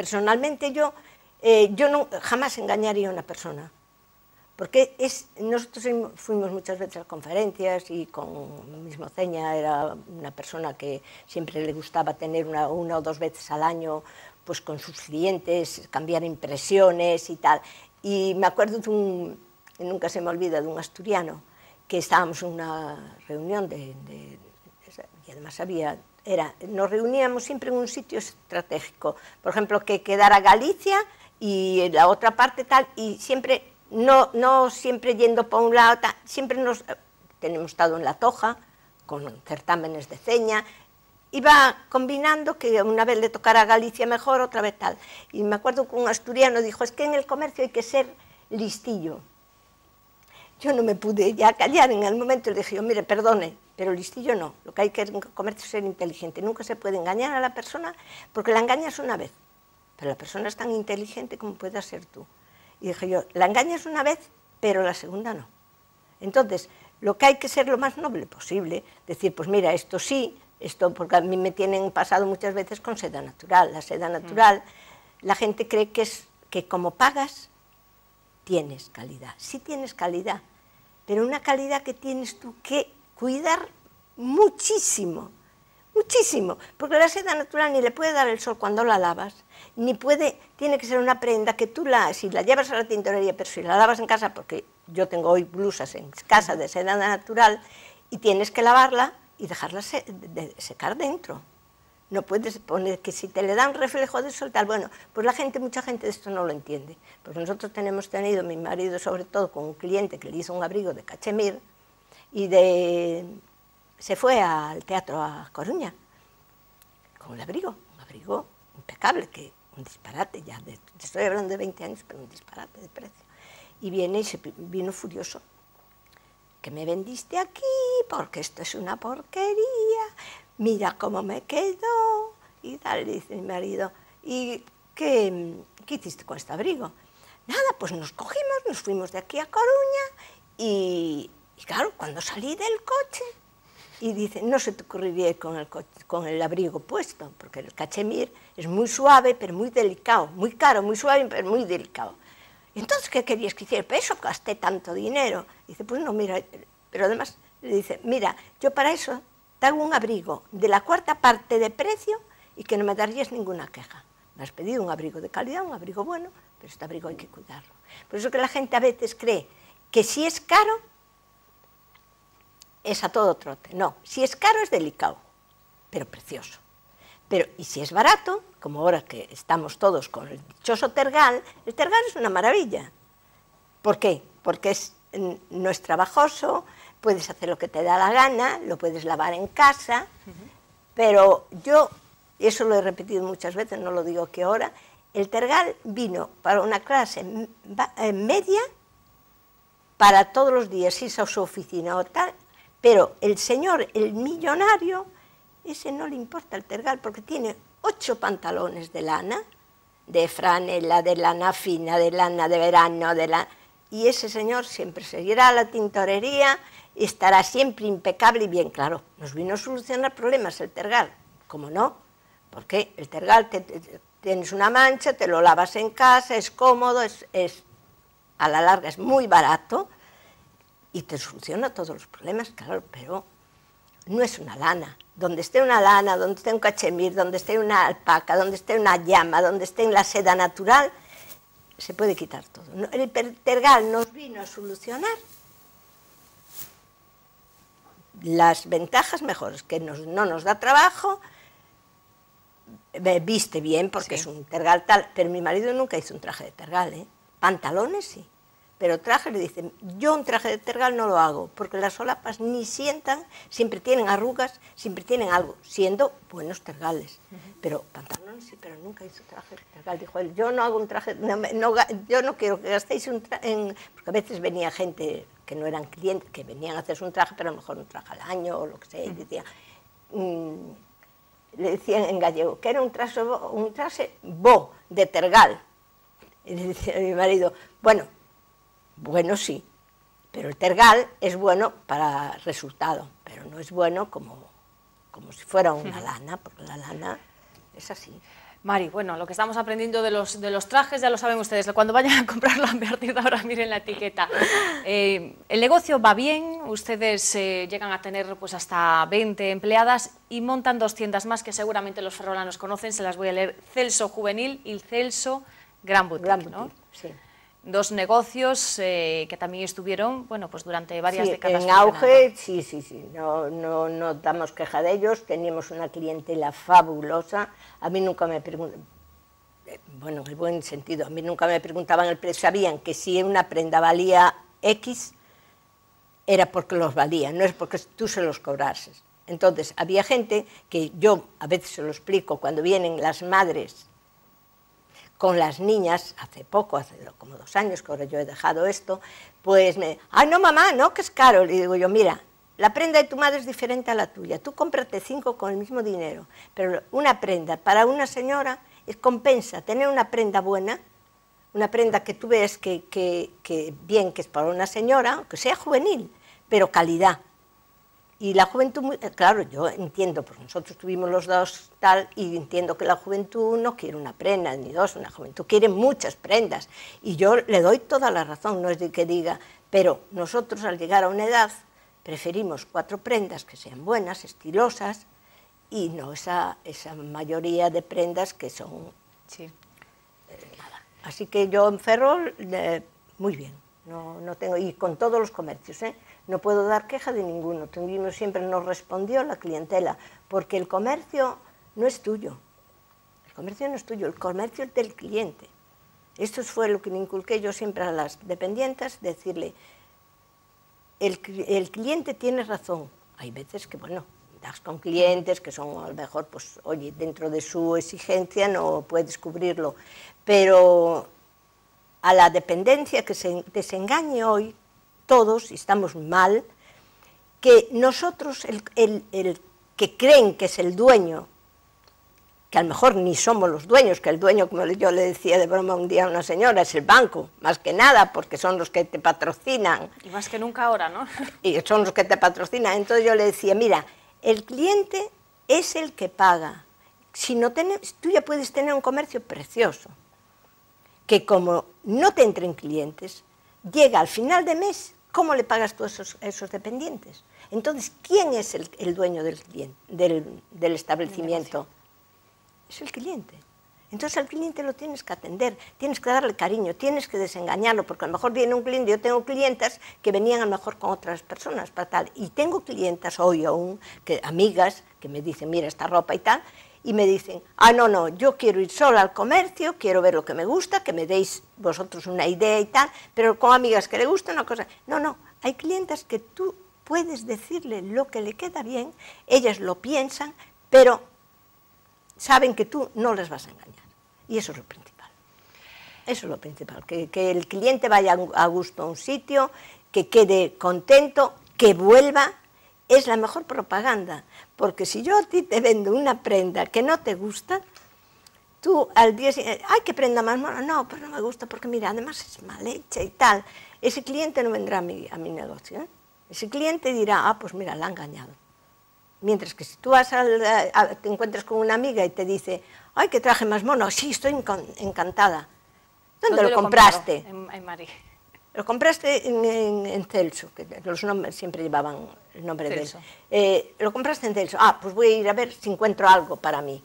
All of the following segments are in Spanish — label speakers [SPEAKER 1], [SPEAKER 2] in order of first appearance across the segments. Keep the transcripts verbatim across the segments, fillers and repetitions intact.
[SPEAKER 1] personalmente yo, eh, yo no, jamás engañaría a una persona. Porque es, nosotros fuimos muchas veces a conferencias y con mismo Ceña era una persona que siempre le gustaba tener una, una o dos veces al año pues con sus clientes, cambiar impresiones y tal. Y me acuerdo de un, nunca se me olvida, de un asturiano, que estábamos en una reunión de, de, de y además había, era, nos reuníamos siempre en un sitio estratégico, por ejemplo, que quedara Galicia y la otra parte tal, y siempre... No, no siempre yendo por un lado, siempre nos tenemos estado en La Toja, con certámenes de Ceña, iba combinando que una vez le tocara a Galicia mejor, otra vez tal. Y me acuerdo que un asturiano dijo, es que en el comercio hay que ser listillo. Yo no me pude ya callar en el momento, le dije, yo, mire, perdone, pero listillo no, lo que hay que en el comercio es ser inteligente, nunca se puede engañar a la persona, porque la engañas una vez, pero la persona es tan inteligente como puedas ser tú. Y dije yo, la engañas una vez, pero la segunda no. Entonces, lo que hay que ser lo más noble posible, decir, pues mira, esto sí, esto, porque a mí me tienen pasado muchas veces con seda natural. La seda natural, mm. la gente cree que, es, que como pagas, tienes calidad. Sí tienes calidad, pero una calidad que tienes tú que cuidar muchísimo, muchísimo, porque la seda natural ni le puede dar el sol cuando la lavas, ni puede, tiene que ser una prenda que tú la, si la llevas a la tintorería, pero si la lavas en casa, porque yo tengo hoy blusas en casa de seda natural, y tienes que lavarla y dejarla se, de, secar dentro. No puedes poner que si te le dan reflejo de sol, tal, bueno, pues la gente, mucha gente de esto no lo entiende, porque nosotros tenemos tenido, mi marido sobre todo, con un cliente que le hizo un abrigo de cachemir, y de... se fue al teatro a Coruña, con el abrigo, un abrigo impecable, que un disparate ya, de, estoy hablando de veinte años, pero un disparate de precio. Y viene y se vino furioso, que me vendiste aquí, porque esto es una porquería, mira cómo me quedó, y tal, dice mi marido, ¿y qué, qué hiciste con este abrigo? Nada, pues nos cogimos, nos fuimos de aquí a Coruña, y, y claro, cuando salí del coche, y dice, no se te ocurriría ir con el, con el abrigo puesto, porque el cachemir es muy suave, pero muy delicado, muy caro, muy suave, pero muy delicado. Entonces, ¿qué querías que hiciera? Pero eso gasté tanto dinero. Dice, pues no, mira, pero además le dice, mira, yo para eso te hago un abrigo de la cuarta parte de precio y que no me darías ninguna queja. Me has pedido un abrigo de calidad, un abrigo bueno, pero este abrigo hay que cuidarlo. Por eso que la gente a veces cree que si es caro, es a todo trote. No, si es caro es delicado, pero precioso. Pero, y si es barato, como ahora que estamos todos con el dichoso tergal, el tergal es una maravilla. ¿Por qué? Porque es, no es trabajoso, puedes hacer lo que te da la gana, lo puedes lavar en casa, uh-huh. Pero yo, y eso lo he repetido muchas veces, no lo digo que ahora, el tergal vino para una clase media, para todos los días, irse a su oficina o tal, pero el señor, el millonario, ese no le importa el tergal porque tiene ocho pantalones de lana, de franela, de lana fina, de lana de verano, de lana... y ese señor siempre seguirá a la tintorería y estará siempre impecable y bien. Claro, nos vino a solucionar problemas el tergal, ¿cómo no? Porque el tergal, te, te, tienes una mancha, te lo lavas en casa, es cómodo, es, es, a la larga es muy barato, y te soluciona todos los problemas, claro, pero no es una lana. Donde esté una lana, donde esté un cachemir, donde esté una alpaca, donde esté una llama, donde esté la seda natural, se puede quitar todo. El tergal nos vino a solucionar las ventajas mejores, que nos, no nos da trabajo, viste bien porque sí. Es un tergal tal, pero mi marido nunca hizo un traje de tergal, ¿eh? Pantalones sí. Pero traje, le dicen, yo un traje de tergal no lo hago, porque las solapas ni sientan, siempre tienen arrugas, siempre tienen algo, siendo buenos tergales. Uh-huh. Pero pantalones sí, pero nunca hizo traje de tergal. Dijo él, yo no hago un traje, no, no, yo no quiero que gastéis un traje, en... porque a veces venía gente que no eran clientes, que venían a hacerse un traje, pero a lo mejor un traje al año o lo que sea, y decía, mmm, le decían en gallego, que era un traje, un traje bo, de tergal. Y le decía a mi marido, bueno, Bueno, sí, pero el tergal es bueno para resultado, pero no es bueno como, como si fuera una lana, porque la lana es así.
[SPEAKER 2] Mari, bueno, lo que estamos aprendiendo de los, de los trajes ya lo saben ustedes, cuando vayan a comprarlo a partir de ahora miren la etiqueta. Eh, el negocio va bien, ustedes eh, llegan a tener pues hasta veinte empleadas y montan dos tiendas más que seguramente los ferrolanos conocen, se las voy a leer, Celso Juvenil y Celso Gran Boutique,
[SPEAKER 1] Gran Boutique,
[SPEAKER 2] ¿no?
[SPEAKER 1] sí.
[SPEAKER 2] Dos negocios eh, que también estuvieron, bueno, pues durante varias
[SPEAKER 1] sí,
[SPEAKER 2] décadas.
[SPEAKER 1] En auge, sí, sí, sí, no, no, no damos queja de ellos, teníamos una clientela fabulosa, a mí nunca me preguntaban, bueno, en el buen sentido, a mí nunca me preguntaban el precio, sabían que si una prenda valía X, era porque los valía, no es porque tú se los cobrases. Entonces, había gente que yo, a veces se lo explico, cuando vienen las madres con las niñas, hace poco, hace como dos años que ahora yo he dejado esto, pues me, ah, no mamá, no, que es caro. Le digo yo, mira, la prenda de tu madre es diferente a la tuya, tú cómprate cinco con el mismo dinero, pero una prenda para una señora es compensa tener una prenda buena, una prenda que tú ves que, que, que bien, que es para una señora, aunque sea juvenil, pero calidad. Y la juventud, claro, yo entiendo, porque nosotros tuvimos los dos tal, y entiendo que la juventud no quiere una prenda ni dos, una juventud quiere muchas prendas. Y yo le doy toda la razón, no es de que diga, pero nosotros al llegar a una edad preferimos cuatro prendas que sean buenas, estilosas, y no esa, esa mayoría de prendas que son...
[SPEAKER 2] Sí.
[SPEAKER 1] Eh, nada. Así que yo en Ferrol, eh, muy bien. No, no tengo, y con todos los comercios, ¿eh? No puedo dar queja de ninguno. Tuvimos, siempre nos respondió la clientela, porque el comercio no es tuyo, el comercio no es tuyo, el comercio es del cliente. Esto fue lo que me inculqué yo siempre a las dependientes, decirle, el, el cliente tiene razón. Hay veces que, bueno, das con clientes que son a lo mejor, pues, oye, dentro de su exigencia no puedes cubrirlo, pero a la dependencia que se desengañe hoy, todos, y estamos mal, que nosotros, el, el, el que creen que es el dueño, que a lo mejor ni somos los dueños, que el dueño, como yo le decía de broma un día a una señora, es el banco, más que nada, porque son los que te patrocinan.
[SPEAKER 2] Y más que nunca ahora, ¿no?
[SPEAKER 1] Y son los que te patrocinan. Entonces yo le decía, mira, el cliente es el que paga. Si no tenés, tú ya puedes tener un comercio precioso, que como no te entren clientes, llega al final de mes, ¿cómo le pagas tú a esos, esos dependientes? Entonces, ¿quién es el, el dueño del, cliente, del, del establecimiento? Es el cliente. Entonces al cliente lo tienes que atender, tienes que darle cariño, tienes que desengañarlo, porque a lo mejor viene un cliente, yo tengo clientas que venían a lo mejor con otras personas para tal, y tengo clientas hoy aún, que, amigas, que me dicen, mira esta ropa y tal, y me dicen, ah, no, no, yo quiero ir sola al comercio, quiero ver lo que me gusta, que me deis vosotros una idea y tal, pero con amigas que le gusta una cosa. No, no, hay clientas que tú puedes decirle lo que le queda bien, ellas lo piensan, pero saben que tú no les vas a engañar. Y eso es lo principal. Eso es lo principal, que, que el cliente vaya a gusto a un sitio, que quede contento, que vuelva. Es la mejor propaganda, porque si yo a ti te vendo una prenda que no te gusta, tú al día siguiente, ay, qué prenda más mona, no, pero no me gusta porque mira, además es mal hecha y tal, ese cliente no vendrá a mi, a mi negocio, ¿eh? Ese cliente dirá, ah, pues mira, la ha engañado. Mientras que si tú vas al, a, te encuentras con una amiga y te dice, ay, qué traje más mono, sí, estoy encantada. ¿Dónde, ¿Dónde lo, lo compraste?
[SPEAKER 2] En, en Madrid.
[SPEAKER 1] Lo compraste en, en, en Celso, que los nombres siempre llevaban el nombre
[SPEAKER 2] Celso.
[SPEAKER 1] de él. Eh, lo compraste en Celso. Ah, pues voy a ir a ver si encuentro algo para mí.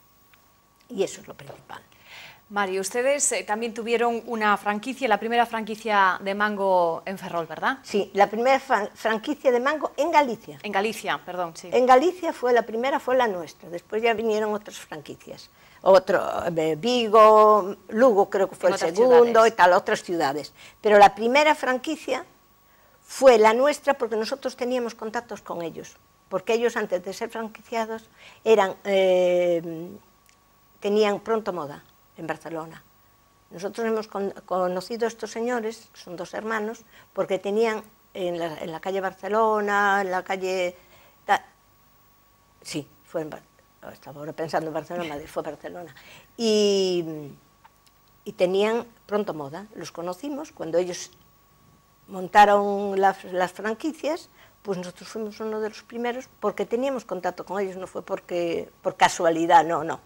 [SPEAKER 1] Y eso es lo principal.
[SPEAKER 2] Mari, ustedes eh, también tuvieron una franquicia, la primera franquicia de Mango en Ferrol, ¿verdad?
[SPEAKER 1] Sí, la primera franquicia de Mango en Galicia.
[SPEAKER 2] En Galicia, perdón, sí.
[SPEAKER 1] En Galicia fue la primera, fue la nuestra. Después ya vinieron otras franquicias. Otro, eh, Vigo, Lugo creo que fue el segundo ciudades. Y tal, otras ciudades. Pero la primera franquicia fue la nuestra porque nosotros teníamos contactos con ellos. Porque ellos antes de ser franquiciados eran, eh, tenían Pronto Moda en Barcelona. Nosotros hemos con, conocido a estos señores, que son dos hermanos, porque tenían en la, en la calle Barcelona, en la calle... Ta, sí, fue en Barcelona. Estaba ahora pensando en Barcelona, Madrid, fue Barcelona. Y, y tenían Pronto Moda, los conocimos, cuando ellos montaron las, las franquicias, pues nosotros fuimos uno de los primeros, porque teníamos contacto con ellos, no fue porque, por casualidad, no, no.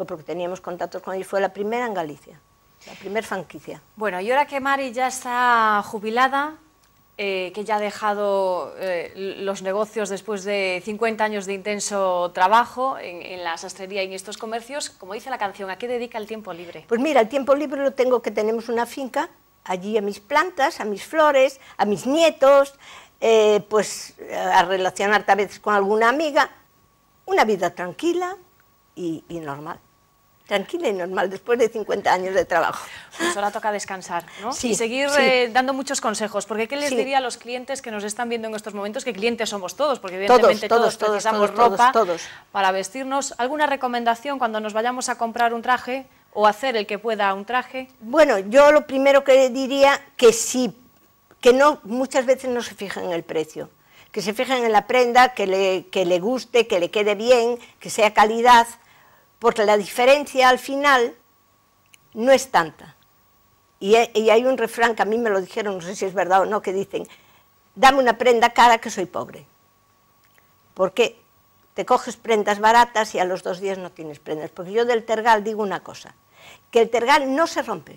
[SPEAKER 1] fue porque teníamos contactos con ellos, fue la primera en Galicia, la primera franquicia.
[SPEAKER 2] Bueno, y ahora que Mari ya está jubilada, eh, que ya ha dejado eh, los negocios después de cincuenta años de intenso trabajo en, en la sastrería y en estos comercios, como dice la canción, ¿a qué dedica el tiempo libre?
[SPEAKER 1] Pues mira, el tiempo libre lo tengo que tenemos una finca, allí a mis plantas, a mis flores, a mis nietos, eh, pues a relacionarte a veces con alguna amiga, una vida tranquila y, y normal. Tranquila y normal, después de cincuenta años de trabajo.
[SPEAKER 2] Pues ahora toca descansar, ¿no?
[SPEAKER 1] Sí,
[SPEAKER 2] y seguir
[SPEAKER 1] sí.
[SPEAKER 2] eh, dando muchos consejos, porque ¿qué les
[SPEAKER 1] Sí.
[SPEAKER 2] diría a los clientes que nos están viendo en estos momentos? Que clientes somos todos, porque
[SPEAKER 1] Todos,
[SPEAKER 2] evidentemente
[SPEAKER 1] todos,
[SPEAKER 2] todos,
[SPEAKER 1] todos,
[SPEAKER 2] precisamos
[SPEAKER 1] todos,
[SPEAKER 2] ropa
[SPEAKER 1] todos, todos.
[SPEAKER 2] para vestirnos. ¿Alguna recomendación cuando nos vayamos a comprar un traje o hacer el que pueda un traje?
[SPEAKER 1] Bueno, yo lo primero que diría que sí, que no, muchas veces no se fijan en el precio, que se fijen en la prenda, que le, que le guste, que le quede bien, que sea calidad, porque la diferencia al final no es tanta. Y, y hay un refrán que a mí me lo dijeron, no sé si es verdad o no, que dicen, dame una prenda cara que soy pobre. Porque te coges prendas baratas y a los dos días no tienes prendas. Porque yo del tergal digo una cosa, que el tergal no se rompe,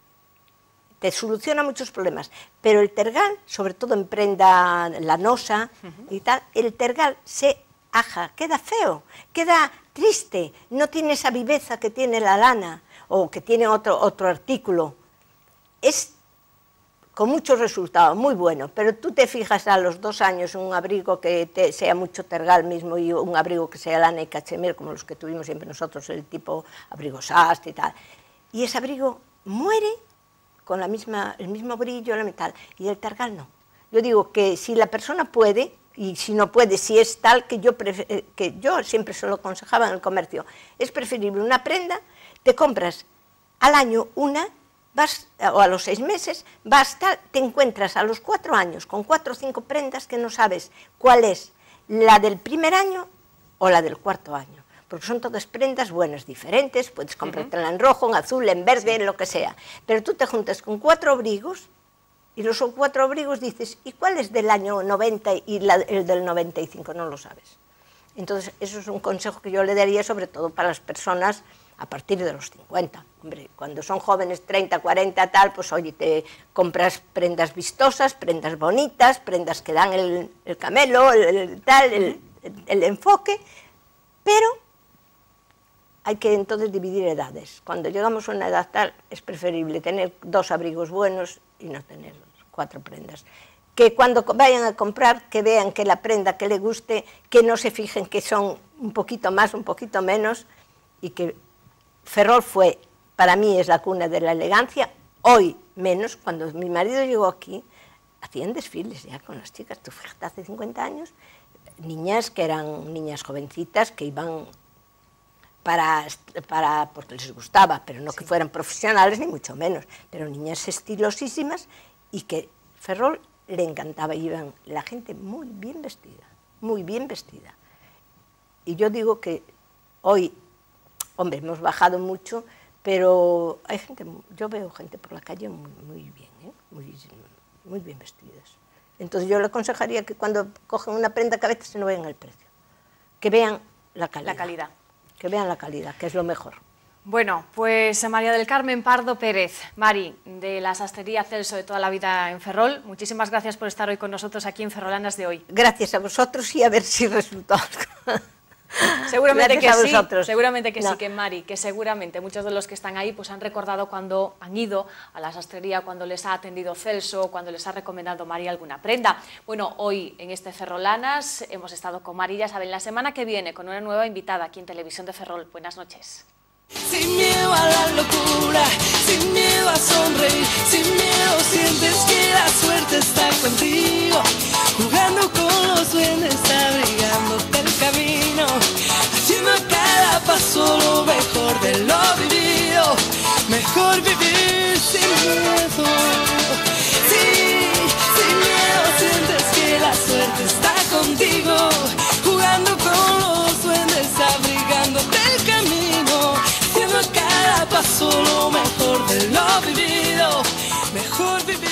[SPEAKER 1] te soluciona muchos problemas, pero el tergal, sobre todo en prenda lanosa uh-huh. y tal, el tergal se aja, queda feo, queda triste, no tiene esa viveza que tiene la lana o que tiene otro, otro artículo. Es con muchos resultados, muy bueno, pero tú te fijas a los dos años un abrigo que te, sea mucho tergal mismo y un abrigo que sea lana y cachemir, como los que tuvimos siempre nosotros, el tipo abrigo sastre y tal, y ese abrigo muere con la misma, el mismo brillo, la metal, y el tergal no. Yo digo que si la persona puede, y si no puede, si es tal, que yo, que yo siempre se lo aconsejaba en el comercio, es preferible una prenda, te compras al año una, vas, o a los seis meses, vas tal, te encuentras a los cuatro años con cuatro o cinco prendas que no sabes cuál es la del primer año o la del cuarto año. Porque son todas prendas buenas, diferentes, puedes comprártela en rojo, en azul, en verde, en lo que sea. Pero tú te juntas con cuatro abrigos, y los cuatro abrigos dices, ¿y cuál es del año noventa y la, el del noventa y cinco? No lo sabes. Entonces, eso es un consejo que yo le daría, sobre todo para las personas a partir de los cincuenta. Hombre, cuando son jóvenes, treinta, cuarenta, tal, pues oye, te compras prendas vistosas, prendas bonitas, prendas que dan el, el camelo, el, el tal, el, el, el enfoque, pero hay que entonces dividir edades. Cuando llegamos a una edad tal, es preferible tener dos abrigos buenos y no tener cuatro prendas. Que cuando vayan a comprar, que vean que la prenda que le guste, que no se fijen que son un poquito más, un poquito menos, y que Ferrol fue, para mí es la cuna de la elegancia, hoy menos. Cuando mi marido llegó aquí, hacían desfiles ya con las chicas, tú fíjate, hace cincuenta años, niñas que eran niñas jovencitas, que iban Para, para, porque les gustaba, pero no sí. que fueran profesionales ni mucho menos, pero niñas estilosísimas y que Ferrol le encantaba, y iban la gente muy bien vestida, muy bien vestida. Y yo digo que hoy, hombre, hemos bajado mucho, pero hay gente, yo veo gente por la calle muy, muy bien, ¿eh? muy, muy bien vestidas. Entonces yo le aconsejaría que cuando cogen una prenda que a veces no vean el precio, que vean la calidad.
[SPEAKER 2] La calidad.
[SPEAKER 1] Que vean la calidad, que es lo mejor.
[SPEAKER 2] Bueno, pues María del Carmen Pardo Pérez, Mari, de la sastrería Celso de toda la vida en Ferrol, muchísimas gracias por estar hoy con nosotros aquí en Ferrolanas de hoy.
[SPEAKER 1] Gracias a vosotros y a ver si resultó algo.
[SPEAKER 2] Seguramente
[SPEAKER 1] gracias
[SPEAKER 2] que
[SPEAKER 1] a
[SPEAKER 2] sí,
[SPEAKER 1] vosotros.
[SPEAKER 2] seguramente que
[SPEAKER 1] no.
[SPEAKER 2] sí, que Mari, que seguramente muchos de los que están ahí pues han recordado cuando han ido a la sastrería, cuando les ha atendido Celso, cuando les ha recomendado Mari alguna prenda. Bueno, hoy en este Ferrolanas hemos estado con Mari, ya saben, la semana que viene con una nueva invitada aquí en Televisión de Ferrol. Buenas noches.
[SPEAKER 3] Sin miedo a la locura, sin miedo a sonreír, sin miedo sientes que la suerte está contigo, jugando con los duendes, abrigándote el camino, haciendo cada paso lo mejor de lo vivido, mejor vivir sin miedo. Sí, sin miedo sientes que la suerte está contigo, jugando con los duendes, abrigándote el camino, haciendo cada paso lo mejor de lo vivido, mejor vivir.